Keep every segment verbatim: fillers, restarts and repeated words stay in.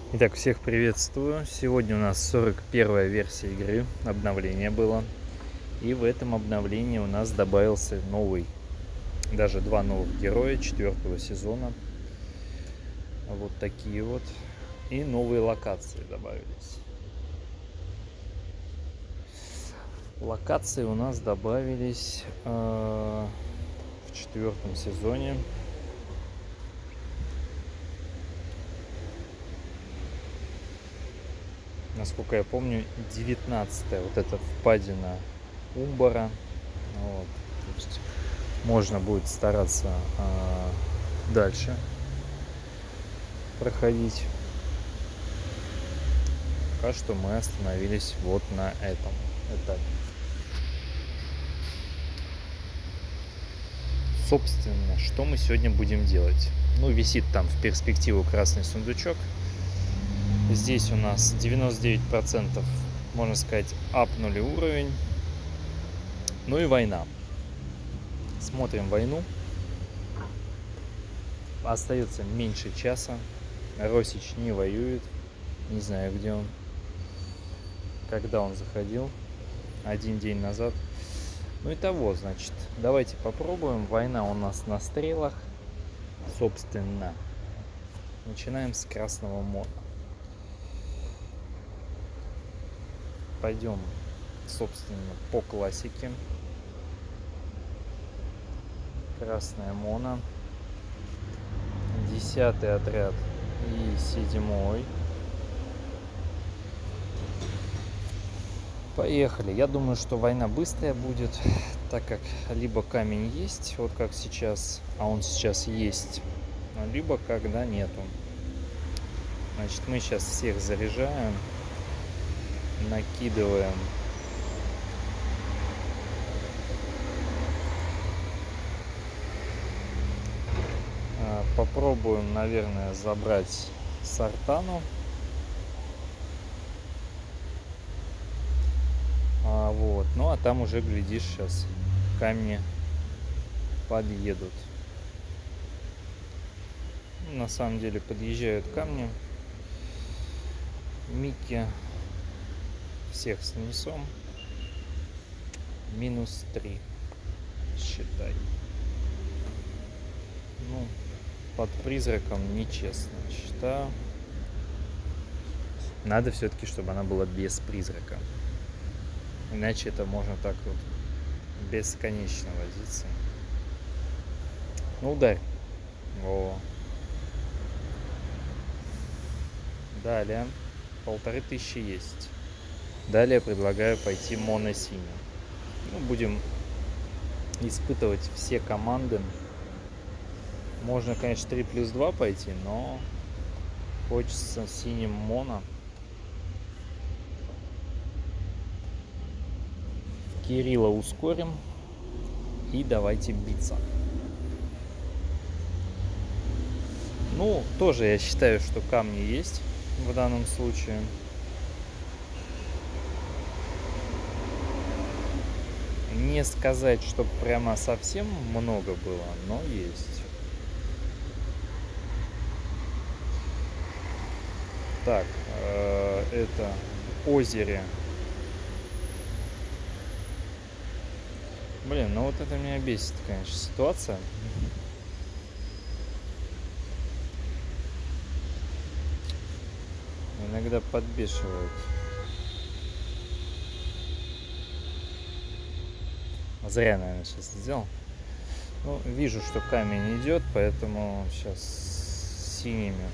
Итак, всех приветствую. Сегодня у нас сорок первая версия игры, обновление было. И в этом обновлении у нас добавился новый, даже два новых героя четвертого сезона. Вот такие вот. И новые локации добавились. Локации у нас добавились э, в четвертом сезоне. Насколько я помню, девятнадцатая вот эта впадина Умбара. Вот. То есть можно будет стараться э, дальше проходить. Пока что мы остановились вот на этом этапе. Собственно, что мы сегодня будем делать? Ну, висит там в перспективу красный сундучок. Здесь у нас девяносто девять процентов, можно сказать, апнули уровень. Ну и война. Смотрим войну. Остается меньше часа. Росич не воюет. Не знаю, где он. Когда он заходил. Один день назад. Ну и того, значит. Давайте попробуем. Война у нас на стрелах. Собственно. Начинаем с красного мода. Пойдем, собственно, по классике. Красная мона. Десятый отряд и седьмой. Поехали. Я думаю, что война быстрая будет, так как либо камень есть, вот как сейчас, а он сейчас есть, либо когда нету. Значит, мы сейчас всех заряжаем, накидываем. Попробуем, наверное, забрать Сартану. А, вот. Ну, а там уже, глядишь, сейчас камни подъедут. На самом деле подъезжают камни. Микки всех снесем. Минус три. Считай. Ну, под призраком нечестно, считаю. Надо все-таки, чтобы она была без призрака. Иначе это можно так вот бесконечно возиться. Ну, ударь. О. Далее. Полторы тысячи есть. Далее предлагаю пойти моно-синим. Ну, будем испытывать все команды. Можно, конечно, три плюс два пойти, но хочется синим моно. Кирилла ускорим. И давайте биться. Ну, тоже я считаю, что камни есть в данном случае. Не сказать, что прямо совсем много было, но есть. Так, э, это озере. Блин, ну вот это меня бесит, конечно, ситуация. Иногда подбешивает. Зря, наверное, сейчас сделал. Ну, вижу, что камень идет, поэтому сейчас синими.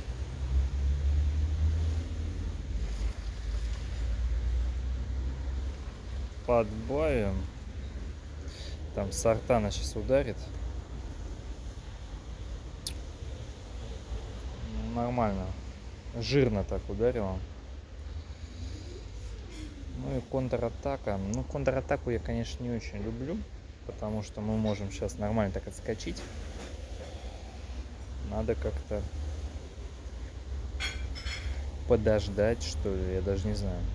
Подбавим. Там Сартана сейчас ударит. Нормально. Жирно так ударила. Ну и контратака. Ну, контратаку я, конечно, не очень люблю. Потому что мы можем сейчас нормально так отскочить. Надо как-то подождать, что ли. Я даже не знаю.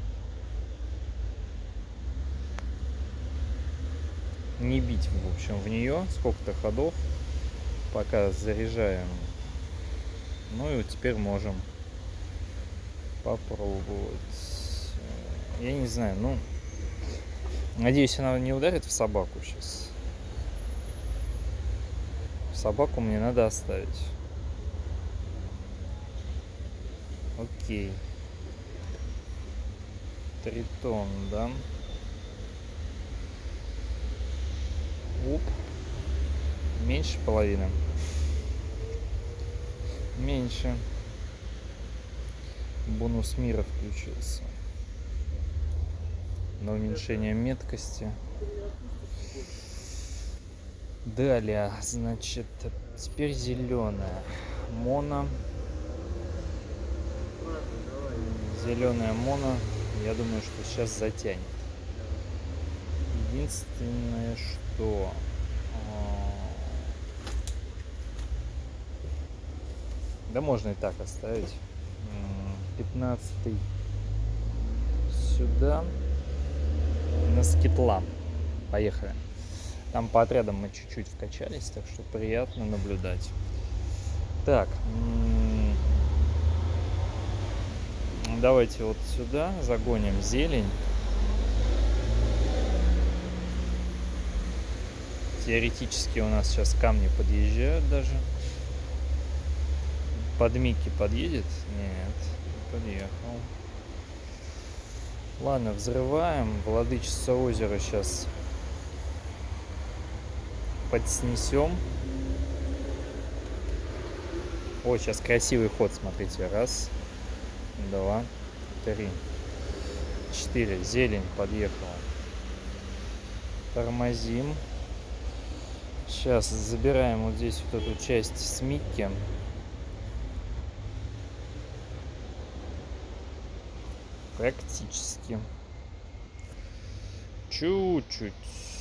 Не бить, в общем, в нее. Сколько-то ходов. Пока заряжаем. Ну и вот теперь можем попробовать. Я не знаю, ну... Надеюсь, она не ударит в собаку сейчас. Собаку мне надо оставить. Окей. Тритон, да? Оп. Меньше половины. Меньше. Бонус мира включился. На уменьшение меткости. Далее, значит, теперь зеленая. Моно. Зеленая моно. Я думаю, что сейчас затянет. Единственное, что... Да можно и так оставить. пятнадцатый сюда. На скитла. Поехали. Там по отрядам мы чуть-чуть вкачались, так что приятно наблюдать. Так. Давайте вот сюда загоним зелень. Теоретически у нас сейчас камни подъезжают даже. Под Микки подъедет? Нет, не подъехал. Ладно, взрываем. Владычица озера сейчас подснесем. О, сейчас красивый ход, смотрите. Раз, два, три, четыре. Зелень подъехала. Тормозим. Сейчас забираем вот здесь вот эту часть с Микки. Практически. Чуть-чуть.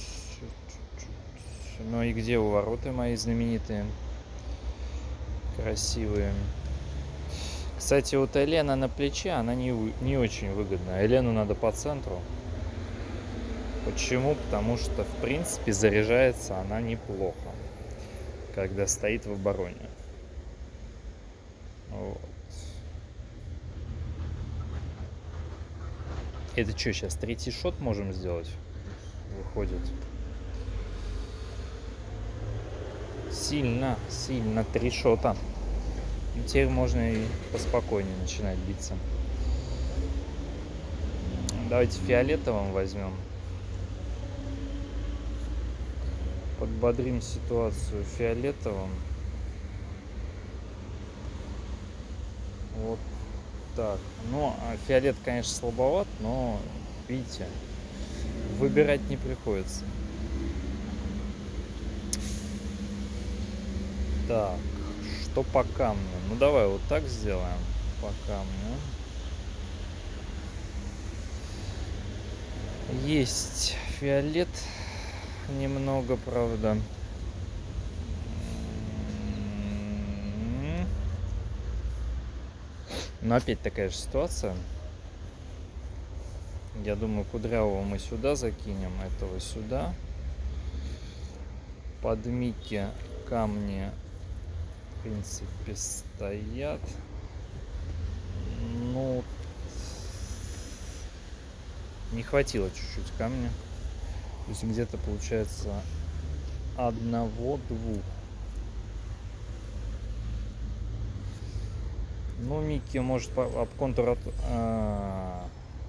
Ну и где увороты мои знаменитые? Красивые. Кстати, вот Елена на плече, она не, не очень выгодна. Елену надо по центру. Почему? Потому что, в принципе, заряжается она неплохо, когда стоит в обороне. Вот. Это что, сейчас третий шот можем сделать? Выходит. Сильно, сильно три шота. И теперь можно и поспокойнее начинать биться. Давайте фиолетовым возьмем. Подбодрим ситуацию фиолетовым. Вот так. Ну, фиолет, конечно, слабоват, но, видите, выбирать не приходится. Так, что по камню? Ну, давай вот так сделаем по камню. Есть фиолет. Немного, правда. Но опять такая же ситуация. Я думаю, кудрявого мы сюда закинем, этого сюда. Под Микки камни, в принципе, стоят. Ну, не хватило чуть-чуть камня. То есть где-то получается одного-двух. Ну, Микки может об контур... От... А...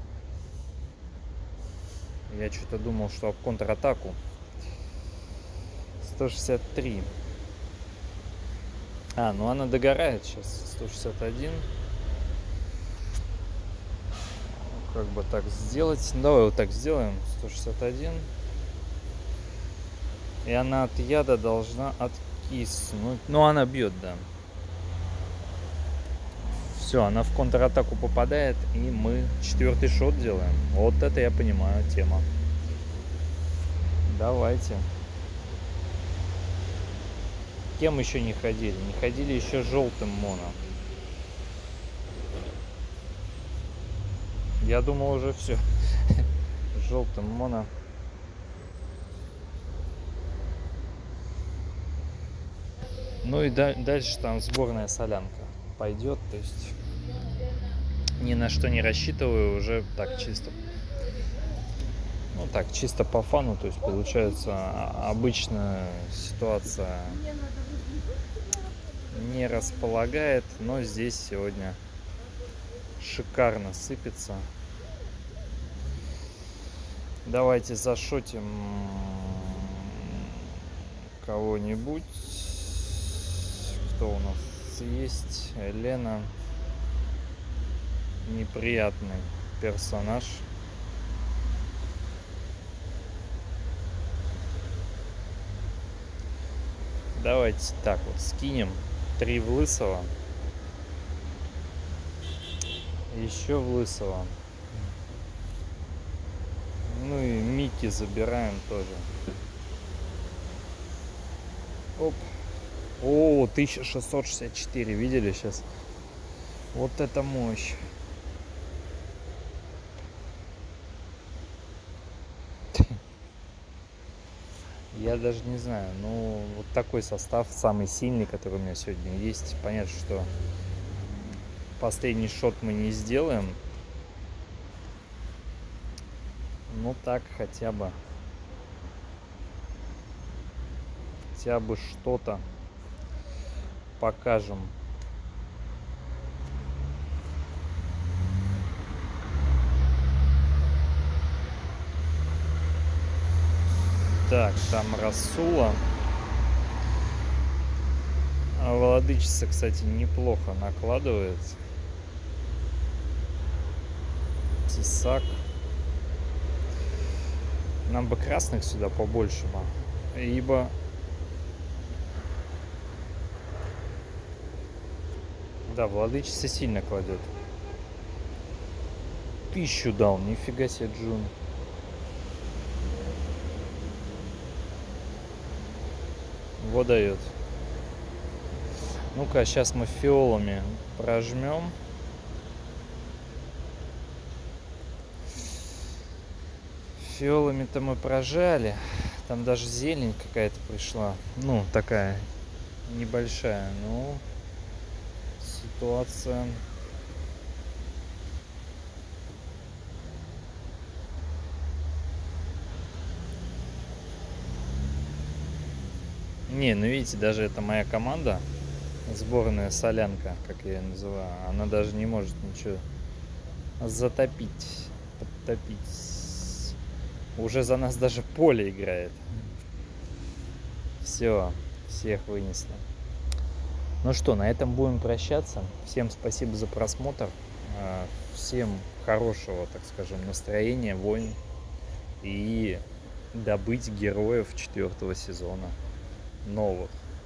Я что-то думал, что об контратаку. сто шестьдесят три. А, ну она догорает сейчас. сто шестьдесят один. Как бы так сделать? Давай вот так сделаем. сто шестьдесят один. И она от яда должна откиснуть. Ну, она бьет, да. Все, она в контратаку попадает, и мы четвертый шот делаем. Вот это я понимаю тема. Давайте. Кем еще не ходили? Не ходили еще желтым моно. Я думал уже все. Желтым моно. Ну и да, дальше там сборная солянка пойдет, то есть ни на что не рассчитываю, уже так чисто. Ну так, чисто по фану, то есть получается обычная ситуация не располагает, но здесь сегодня шикарно сыпется. Давайте зашотим кого-нибудь. Кто у нас есть? Лена. Неприятный персонаж. Давайте так вот скинем три в лысого. Еще в лысого. Ну и Микки забираем тоже. Оп. О, тысяча шестьсот шестьдесят четыре. Видели сейчас? Вот это мощь. Я даже не знаю. Ну, вот такой состав, самый сильный, который у меня сегодня есть. Понятно, что последний шот мы не сделаем. Ну так хотя бы. Хотя бы что-то покажем. Так, там Расула. А Владычица, кстати, неплохо накладывает. Тесак. Нам бы красных сюда побольше бы. Ибо... Да, Владычица сильно кладет. Тысячу дал, нифига себе, Джун. Вот дает. Ну-ка, сейчас мы фиолами прожмем. Фиолами-то мы прожали. Там даже зелень какая-то пришла. Ну, такая небольшая. Ну, ситуация... Не, ну видите, даже это моя команда, сборная солянка, как я ее называю, она даже не может ничего затопить, подтопить. Уже за нас даже поле играет. Все, всех вынесли. Ну что, на этом будем прощаться. Всем спасибо за просмотр. Всем хорошего, так скажем, настроения, войн. И добыть героев четвертого сезона. Новых.